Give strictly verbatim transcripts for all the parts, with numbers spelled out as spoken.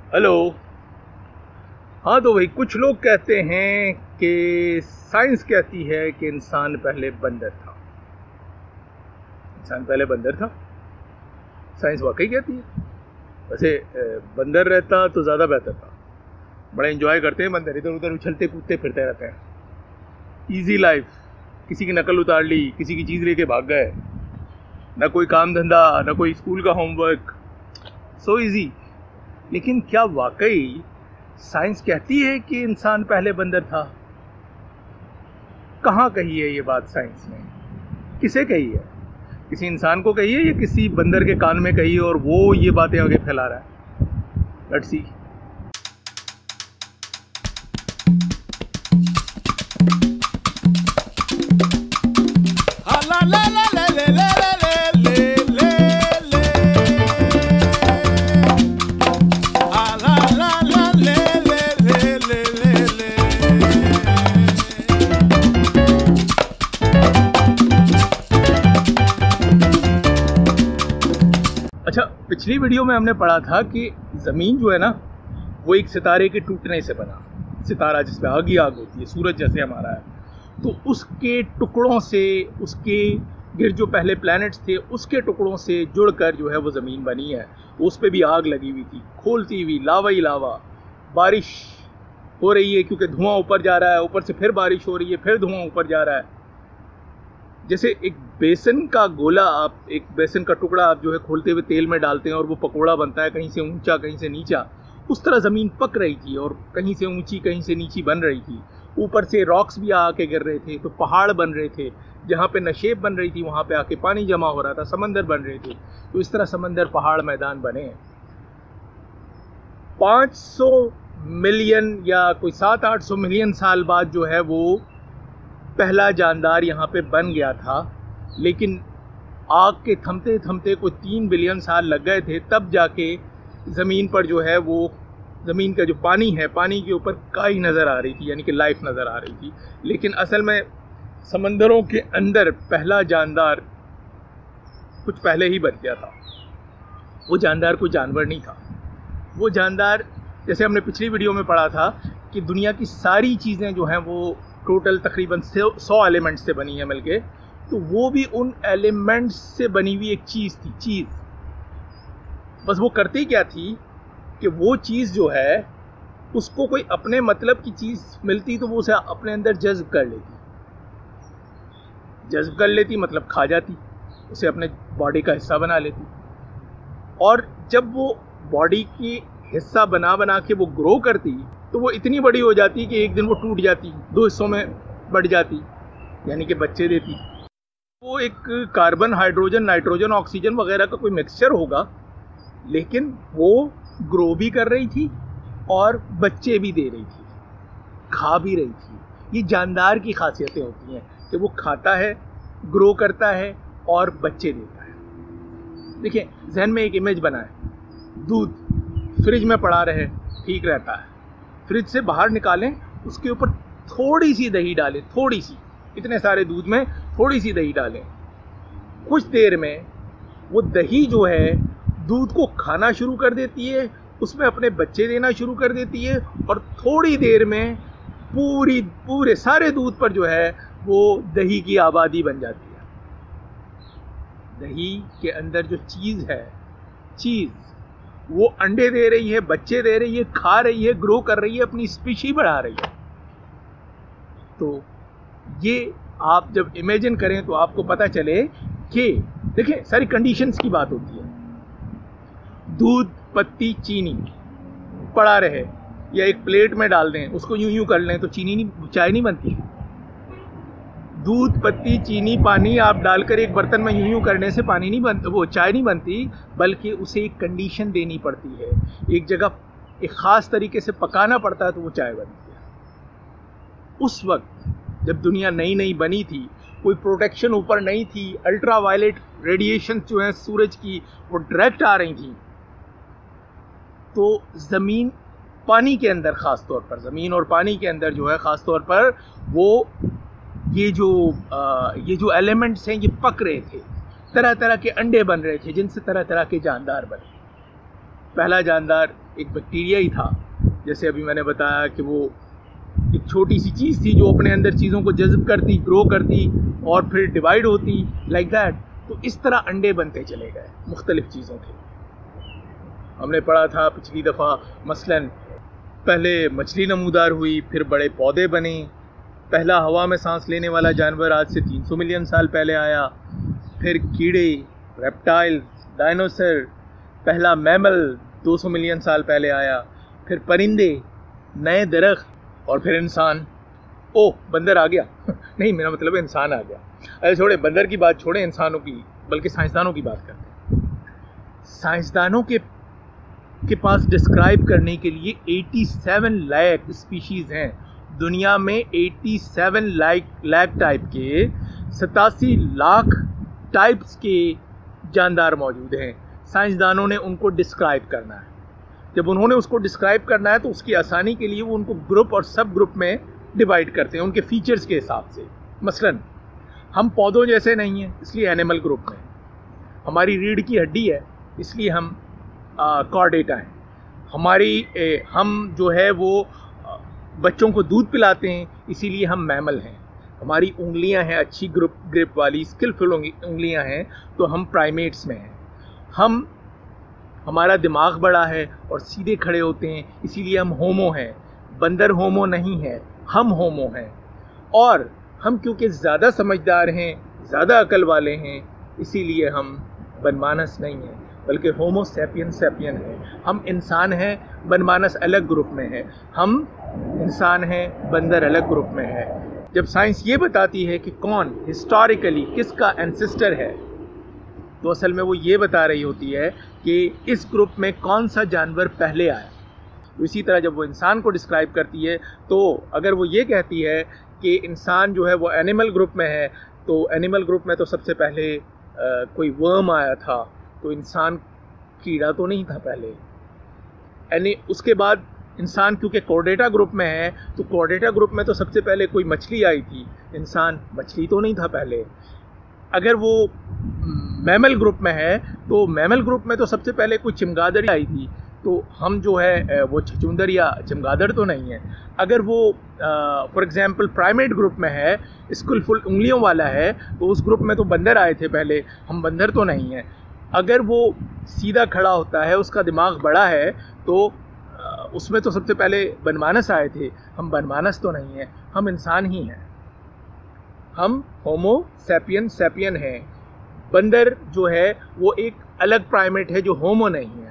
Hello. हाँ तो भाई, कुछ लोग कहते हैं कि साइंस कहती है कि इंसान पहले बंदर था। इंसान पहले बंदर था, साइंस वाकई कहती है। वैसे बंदर रहता तो ज़्यादा बेहतर था। बड़ा एंजॉय करते हैं बंदर, इधर उधर उछलते कूदते फिरते रहते हैं। इजी लाइफ, किसी की नकल उतार ली, किसी की चीज़ लेके भाग गए, ना कोई काम धंधा, ना कोई स्कूल का होमवर्क, सो इजी। लेकिन क्या वाकई साइंस कहती है कि इंसान पहले बंदर था? कहाँ कही है ये बात साइंस ने? किसे कही है? किसी इंसान को कही है या किसी बंदर के कान में कही है और वो ये बातें आगे फैला रहा है? Let's see. अच्छा, पिछली वीडियो में हमने पढ़ा था कि ज़मीन जो है ना, वो एक सितारे के टूटने से बना। सितारा जिसमें आग ही आग होती है, सूरज जैसे हमारा है, तो उसके टुकड़ों से, उसके गिर जो पहले प्लैनेट्स थे उसके टुकड़ों से जुड़कर जो है वो ज़मीन बनी है। उस पर भी आग लगी हुई थी, खोलती हुई लावा ही लावा। बारिश हो रही है क्योंकि धुआं ऊपर जा रहा है, ऊपर से फिर बारिश हो रही है, फिर धुआं ऊपर जा रहा है। जैसे एक बेसन का गोला, आप एक बेसन का टुकड़ा आप जो है खोलते हुए तेल में डालते हैं और वो पकोड़ा बनता है, कहीं से ऊंचा कहीं से नीचा। उस तरह ज़मीन पक रही थी और कहीं से ऊंची कहीं से नीची बन रही थी। ऊपर से रॉक्स भी आके गिर रहे थे, तो पहाड़ बन रहे थे। जहाँ पे नशेब बन रही थी वहाँ पे आके पानी जमा हो रहा था, समंदर बन रहे थे। तो इस तरह समंदर, पहाड़, मैदान बने हैं। पाँच सौ मिलियन या कोई सात आठ सौ मिलियन साल बाद जो है वो पहला जानदार यहाँ पे बन गया था। लेकिन आग के थमते थमते कोई तीन बिलियन साल लग गए थे, तब जाके ज़मीन पर जो है वो, ज़मीन का जो पानी है, पानी के ऊपर काई नज़र आ रही थी, यानी कि लाइफ नज़र आ रही थी। लेकिन असल में समंदरों के अंदर पहला जानदार कुछ पहले ही बन गया था। वो जानदार कोई जानवर नहीं था। वो जानदार, जैसे हमने पिछली वीडियो में पढ़ा था कि दुनिया की सारी चीज़ें जो हैं वो टोटल तकरीबन सौ एलिमेंट्स से बनी है मिलके, तो वो भी उन एलिमेंट्स से बनी हुई एक चीज़ थी। चीज़ बस वो करती क्या थी कि वो चीज़ जो है उसको कोई अपने मतलब की चीज़ मिलती तो वो उसे अपने अंदर जज्ब कर लेती। जज्ब कर लेती मतलब खा जाती, उसे अपने बॉडी का हिस्सा बना लेती। और जब वो बॉडी की हिस्सा बना बना के वो ग्रो करती तो वो इतनी बड़ी हो जाती कि एक दिन वो टूट जाती, दो हिस्सों में बढ़ जाती, यानी कि बच्चे देती। वो एक कार्बन, हाइड्रोजन, नाइट्रोजन, ऑक्सीजन वगैरह का कोई मिक्सचर होगा, लेकिन वो ग्रो भी कर रही थी और बच्चे भी दे रही थी, खा भी रही थी। ये जानदार की खासियतें होती हैं कि वो खाता है, ग्रो करता है और बच्चे देता है। देखिए, जहन में एक इमेज बना है, दूध फ्रिज में पड़ा रहे ठीक रहता है, फ्रिज से बाहर निकालें, उसके ऊपर थोड़ी सी दही डालें, थोड़ी सी, इतने सारे दूध में थोड़ी सी दही डालें, कुछ देर में वो दही जो है दूध को खाना शुरू कर देती है, उसमें अपने बच्चे देना शुरू कर देती है और थोड़ी देर में पूरी पूरे सारे दूध पर जो है वो दही की आबादी बन जाती है। दही के अंदर जो चीज़ है, चीज़ वो अंडे दे रही है, बच्चे दे रही है, खा रही है, ग्रो कर रही है, अपनी स्पीशी बढ़ा रही है। तो ये आप जब इमेजिन करें तो आपको पता चले कि देखिए, सारी कंडीशंस की बात होती है। दूध, पत्ती, चीनी पड़ा रहे या एक प्लेट में डाल दें, उसको यूं यूं कर लें तो चीनी नहीं, चाय नहीं बनती। दूध, पत्ती, चीनी, पानी आप डालकर एक बर्तन में यूं यूं करने से पानी नहीं बनता, वो चाय नहीं बनती, बल्कि उसे एक कंडीशन देनी पड़ती है, एक जगह एक ख़ास तरीके से पकाना पड़ता है तो वो चाय बनती है। उस वक्त जब दुनिया नई नई बनी थी, कोई प्रोटेक्शन ऊपर नहीं थी, अल्ट्रा वायलेट रेडिएशन जो है सूरज की वो डायरेक्ट आ रही थी, तो ज़मीन, पानी के अंदर ख़ास तौर पर, ज़मीन और पानी के अंदर जो है ख़ास तौर पर वो ये जो आ, ये जो एलिमेंट्स हैं ये पक रहे थे, तरह तरह के अंडे बन रहे थे जिनसे तरह तरह के जानदार बने। पहला जानदार एक बैक्टीरिया ही था। जैसे अभी मैंने बताया कि वो एक छोटी सी चीज़ थी जो अपने अंदर चीज़ों को जज्ब करती, ग्रो करती और फिर डिवाइड होती, लाइक दैट। तो इस तरह अंडे बनते चले गए मुख्तलिफ चीज़ों के। हमने पढ़ा था पिछली दफ़ा मसलन पहले मछली नमूदार हुई, फिर बड़े पौधे बने, पहला हवा में सांस लेने वाला जानवर आज से तीन सौ मिलियन साल पहले आया, फिर कीड़े, रेप्टाइल्स, डायनासोर, पहला मैमल दो सौ मिलियन साल पहले आया, फिर परिंदे, नए दरख्त और फिर इंसान। ओह, बंदर आ गया नहीं, मेरा मतलब है इंसान आ गया। अरे छोड़े, बंदर की बात छोड़े, इंसानों की, बल्कि साइंसदानों की बात करते हैं। साइंसदानों के के पास डिस्क्राइब करने के लिए सत्तासी लाख स्पीशीज़ हैं दुनिया में। सत्तासी लाख लाख टाइप के सतासी लाख टाइप्स के जानदार मौजूद हैं। साइंसदानों ने उनको डिस्क्राइब करना है। जब उन्होंने उसको डिस्क्राइब करना है तो उसकी आसानी के लिए वो उनको ग्रुप और सब ग्रुप में डिवाइड करते हैं उनके फीचर्स के हिसाब से। मसलन हम पौधों जैसे नहीं हैं, इसलिए एनिमल ग्रुप में। हमारी रीढ़ की हड्डी है, इसलिए हम कॉर्डेटा हैं। हमारी ए, हम जो है वो आ, बच्चों को दूध पिलाते हैं, इसीलिए हम मैमल हैं। हमारी उंगलियां हैं अच्छी ग्रुप ग्रिप वाली, स्किलफुल उंगलियां हैं, तो हम प्राइमेट्स में हैं। हम हमारा दिमाग बड़ा है और सीधे खड़े होते हैं, इसीलिए हम होमो हैं। बंदर होमो नहीं है, हम होमो हैं। और हम क्योंकि ज़्यादा समझदार हैं, ज़्यादा अकल वाले हैं, इसीलिए हम बनमानस नहीं हैं, बल्कि होमो सैपियन सैपियन है। हम इंसान हैं, बनमानस अलग ग्रुप में है। हम इंसान हैं, बंदर अलग ग्रुप में है। जब साइंस ये बताती है कि कौन हिस्टोरिकली किसका एंसेस्टर है, तो असल में वो ये बता रही होती है कि इस ग्रुप में कौन सा जानवर पहले आया। तो इसी तरह जब वो इंसान को डिस्क्राइब करती है, तो अगर वो ये कहती है कि इंसान जो है वो एनिमल ग्रुप में है, तो एनिमल ग्रुप में तो सबसे पहले आ, कोई वर्म आया था, तो इंसान कीड़ा तो नहीं था पहले। यानी उसके बाद इंसान क्योंकि कॉर्डेटा ग्रुप में है, तो कॉर्डेटा ग्रुप में तो सबसे पहले कोई मछली आई थी, इंसान मछली तो नहीं था पहले। अगर वो मैमल ग्रुप में है, तो मैमल ग्रुप में तो सबसे पहले कोई चमगादड़ आई थी, तो हम जो है वो छछूंदर या चमगादड़ तो नहीं है। अगर वो फॉर एग्जांपल प्राइमेट ग्रुप में है, स्किलफुल उंगलियों वाला है, तो उस ग्रुप में तो बंदर आए थे पहले, हम बंदर तो नहीं हैं। अगर वो सीधा खड़ा होता है, उसका दिमाग बड़ा है, तो उसमें तो सबसे पहले बनमानस आए थे, हम बनमानस तो नहीं हैं, हम इंसान ही हैं। हम होमो सैपियन सैपियन हैं। बंदर जो है वो एक अलग प्राइमेट है जो होमो नहीं है,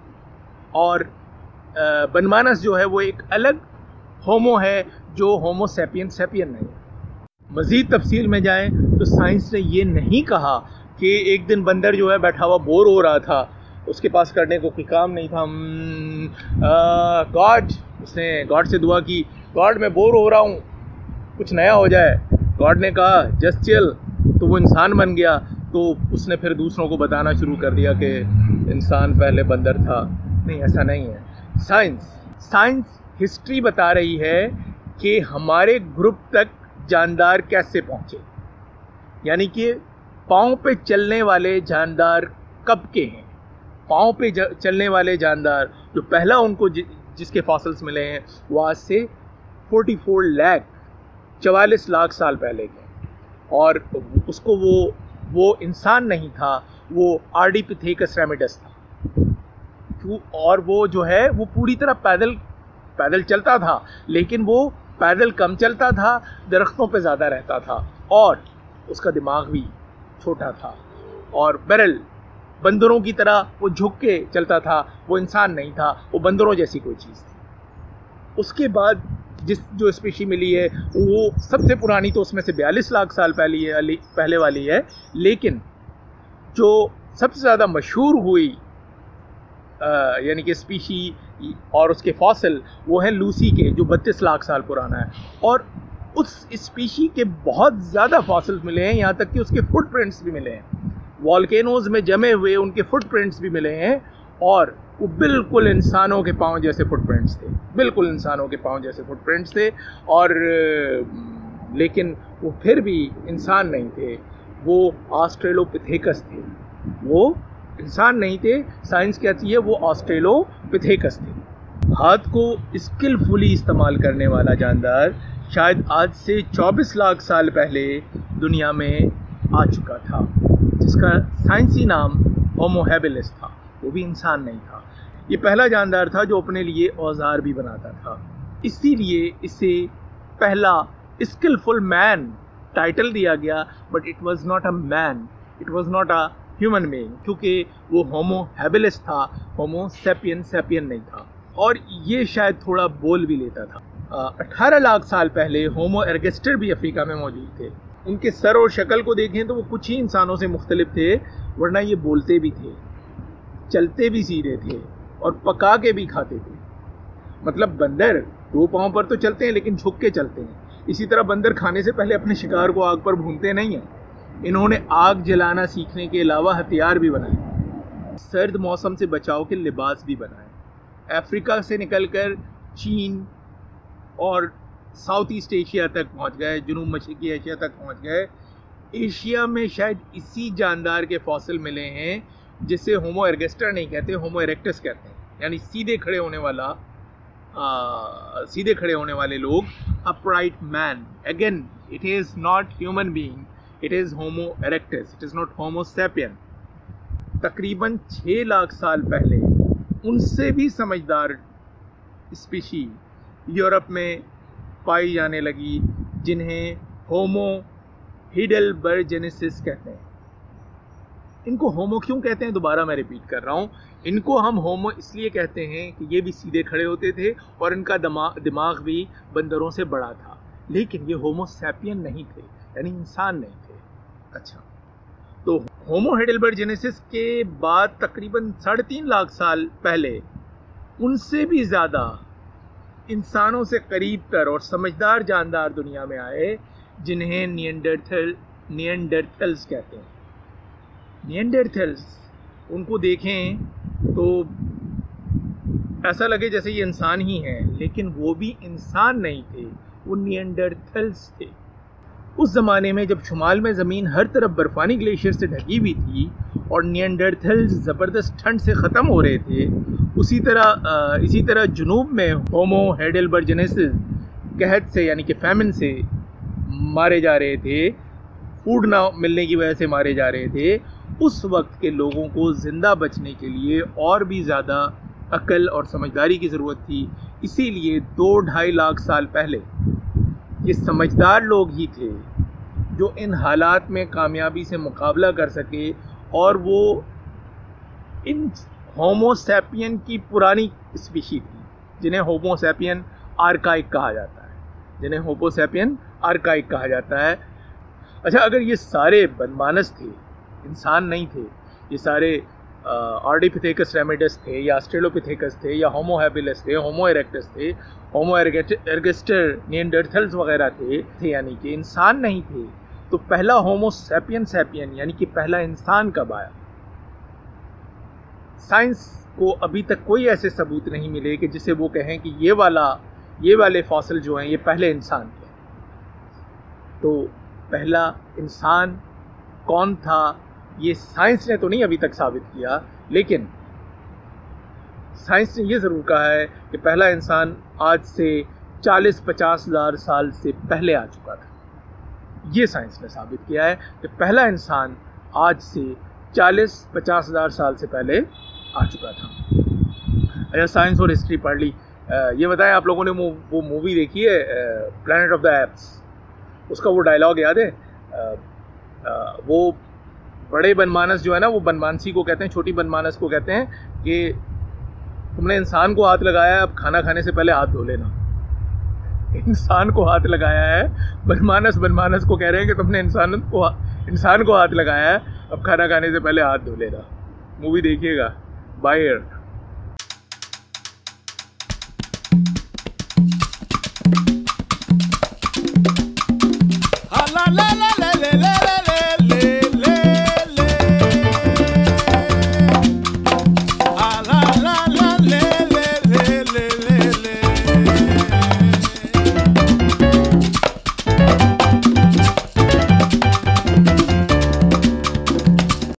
और बनमानस जो है वो एक अलग होमो है जो होमो सैपियन सैपियन नहीं है। मज़ीद तफसील में जाएं तो साइंस ने ये नहीं कहा कि एक दिन बंदर जो है बैठा हुआ बोर हो रहा था, उसके पास करने को कोई काम नहीं था, गॉड, उसने गॉड से दुआ की, गॉड मैं बोर हो रहा हूँ, कुछ नया हो जाए। गॉड ने कहा जस्ट चिल, तो वो इंसान बन गया। तो उसने फिर दूसरों को बताना शुरू कर दिया कि इंसान पहले बंदर था। नहीं, ऐसा नहीं है। साइंस साइंस हिस्ट्री बता रही है कि हमारे ग्रुप तक जानदार कैसे पहुँचे, यानी कि पाँव पे चलने वाले जानदार कब के हैं। पाँव पे चलने वाले जानदार जो पहला उनको जि, जिसके फॉसिल्स मिले हैं, वो आज से चौवालीस लाख चवालीस लाख साल पहले के, और उसको वो वो इंसान नहीं था, वो आर्डिपिथेकस रेमिडस था। और वो जो है वो पूरी तरह पैदल पैदल चलता था, लेकिन वो पैदल कम चलता था, दरख्तों पे ज़्यादा रहता था, और उसका दिमाग भी छोटा था। और बहरल बंदरों की तरह वो झुक के चलता था, वो इंसान नहीं था, वो बंदरों जैसी कोई चीज़ थी। उसके बाद जिस जो स्पीशी मिली है वो सबसे पुरानी तो उसमें से बयालीस लाख साल पहले है पहले वाली है, लेकिन जो सबसे ज़्यादा मशहूर हुई यानी कि स्पीशी और उसके फॉसिल, वो है लूसी के, जो बत्तीस लाख साल पुराना है। और उस स्पीशी के बहुत ज़्यादा फॉसिल्स मिले हैं, यहाँ तक कि उसके फुटप्रिंट्स भी मिले हैं, वॉल्केनोज में जमे हुए उनके फुटप्रिंट्स भी मिले हैं, और वो बिल्कुल इंसानों के पाँव जैसे फुटप्रिंट्स थे, बिल्कुल इंसानों के पाँव जैसे फुटप्रिंट्स थे। और लेकिन वो फिर भी इंसान नहीं थे, वो ऑस्ट्रेलोपिथेकस थे, वो इंसान नहीं थे, साइंस कहती है वो ऑस्ट्रेलोपिथेकस थे। हाथ को स्किलफुली इस्तेमाल करने वाला जानदार शायद आज से चौबीस लाख साल पहले दुनिया में आ चुका था, जिसका साइंसी नाम होमो हैबिलिस था। वो भी इंसान नहीं था। ये पहला जानदार था जो अपने लिए औजार भी बनाता था, इसीलिए इसे पहला स्किलफुल मैन टाइटल दिया गया। But it was not a man, it was not a human being, क्योंकि वो होमो हैबिलिस था, होमो सैपियन सैपियन नहीं था। और ये शायद थोड़ा बोल भी लेता था। अठारह लाख साल पहले होमो एर्गेस्टर भी अफ्रीका में मौजूद थे। उनके सर और शक्ल को देखें तो वो कुछ ही इंसानों से मुख्तलिफ थे, वरना ये बोलते भी थे, चलते भी सीधे थे और पका के भी खाते थे। मतलब बंदर दो पाँव पर तो चलते हैं लेकिन झुक के चलते हैं। इसी तरह बंदर खाने से पहले अपने शिकार को आग पर भूनते नहीं हैं। इन्होंने आग जलाना सीखने के अलावा हथियार भी बनाए, सर्द मौसम से बचाव के लिबास भी बनाए। अफ्रीका से निकलकर चीन और साउथ ईस्ट एशिया तक पहुंच गए, जुनूब मशरकी एशिया तक पहुंच गए। एशिया में शायद इसी जानदार के फॉसिल मिले हैं जिसे होमो एर्गेस्टर नहीं कहते, होमो इरेक्टस कहते हैं, यानी सीधे खड़े होने वाला आ, सीधे खड़े होने वाले लोग, upright man. Again it is not human being, it is homo erectus, it is not homo sapien. तकरीबन छः लाख साल पहले उनसे भी समझदार स्पीशी यूरोप में पाई जाने लगी, जिन्हें होमो हिडेलबर्जेनेसिस कहते हैं। इनको होमो क्यों कहते हैं, दोबारा मैं रिपीट कर रहा हूँ। इनको हम होमो इसलिए कहते हैं कि ये भी सीधे खड़े होते थे और इनका दिमाग दिमाग भी बंदरों से बड़ा था, लेकिन ये होमो सैपियन नहीं थे, यानी इंसान नहीं थे। अच्छा, तो होमो हिडेलबर्जेनेसिस के बाद तकरीबन साढ़े तीन लाख साल पहले उनसे भी ज़्यादा इंसानों से करीब तर और समझदार जानदार दुनिया में आए, जिन्हें निएंडरथल निएंडरथल्स कहते हैं। निएंडरथल्स, उनको देखें तो ऐसा लगे जैसे ये इंसान ही हैं, लेकिन वो भी इंसान नहीं थे, वो निएंडरथल्स थे। उस ज़माने में जब शुमाल में ज़मीन हर तरफ बर्फ़ानी ग्लेशियर से ढकी हुई थी और निएंडरथल्स ज़बरदस्त ठंड से ख़त्म हो रहे थे, उसी तरह इसी तरह जुनूब में होमो हिडेलबर्जेनेसिस कहत से यानी कि फैमिन से मारे जा रहे थे, फूड ना मिलने की वजह से मारे जा रहे थे। उस वक्त के लोगों को ज़िंदा बचने के लिए और भी ज़्यादा अक्ल और समझदारी की ज़रूरत थी। इसीलिए दो ढाई लाख साल पहले ये समझदार लोग ही थे जो इन हालात में कामयाबी से मुकाबला कर सके, और वो इन होमो सैपियन की पुरानी स्पीशी थी, जिन्हें होमो सैपियन आर्काइक कहा जाता है जिन्हें होमो सैपियन आर्काइक कहा जाता है। अच्छा, अगर ये सारे बनमानस थे, इंसान नहीं थे, ये सारे आर्डिपिथेकस रेमिडस थे या ऑस्ट्रेलोपिथेकस थे या होमो हैबिलिस थे, होमो इरेक्टस थे, होमो एर्गेस्टर, निएंडरथल्स वगैरह थे, थे यानी कि इंसान नहीं थे, तो पहला होमो सैपियन सैपियन यानी कि पहला इंसान कब आया? साइंस को अभी तक कोई ऐसे सबूत नहीं मिले कि जिसे वो कहें कि ये वाला ये वाले फॉसिल जो हैं ये पहले इंसान थे। तो पहला इंसान कौन था, ये साइंस ने तो नहीं अभी तक साबित किया, लेकिन साइंस ने ये ज़रूर कहा है कि पहला इंसान आज से चालीस पचास हज़ार साल से पहले आ चुका था। ये साइंस ने साबित किया है कि पहला इंसान आज से चालीस पचास हज़ार साल से पहले आ चुका था। अच्छा, साइंस और हिस्ट्री पढ़ ली। ये बताएं, आप लोगों ने वो मूवी देखी है प्लैनेट ऑफ द एप्स? उसका वो डायलॉग याद है? आ, आ, वो बड़े बनमानस जो है ना, वो बनमानसी को कहते हैं, छोटी बनमानस को कहते हैं कि तुमने इंसान को हाथ लगाया है, अब खाना खाने से पहले हाथ धो लेना। इंसान को हाथ लगाया है, बनमानस बनमानस को कह रहे हैं कि तुमने इंसान को इंसान को हाथ लगाया है, अब खाना खाने से पहले हाथ धो लेना। मूवी देखिएगा, बाय एयर।